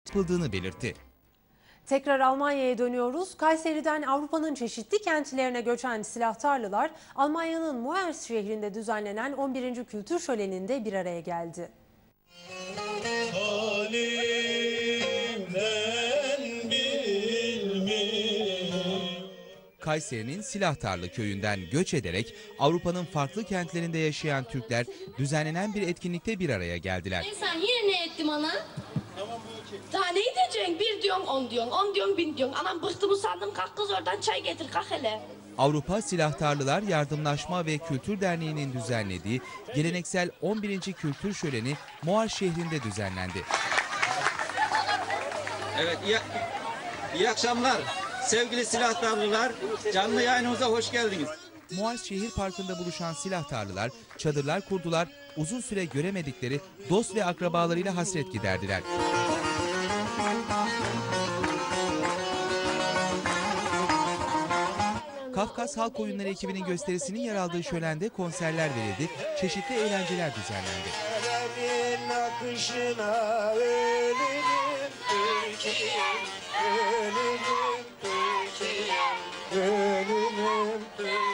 yapıldığını belirtti. Tekrar Almanya'ya dönüyoruz. Kayseri'den Avrupa'nın çeşitli kentlerine göçen silahtarlılar Almanya'nın Moers şehrinde düzenlenen 11. Kültür Şöleni'nde bir araya geldi. Kayseri'nin Silahtarlı köyünden göç ederek Avrupa'nın farklı kentlerinde yaşayan Türkler düzenlenen bir etkinlikte bir araya geldiler. Sen yine ne ettim ana? Daha ne edeceksin? 1 diyorsun, 10 diyorsun, 10 diyorsun, 1000 diyorsun. Anam bıktım usandım, kalk kız oradan çay getir, kalk hele. Avrupa Silahtarlılar Yardımlaşma ve Kültür Derneği'nin düzenlediği geleneksel 11. Kültür Şöleni Moers şehrinde düzenlendi. Evet, iyi akşamlar. Sevgili silahtarlılar, canlı yayınımıza hoş geldiniz. Moers Şehir Parkı'nda buluşan silahtarlılar çadırlar kurdular, uzun süre göremedikleri dost ve akrabalarıyla hasret giderdiler. Kafkas Halk Oyunları ekibinin gösterisinin yer aldığı şölende konserler verildi, çeşitli eğlenceler düzenlendi. Ölümüm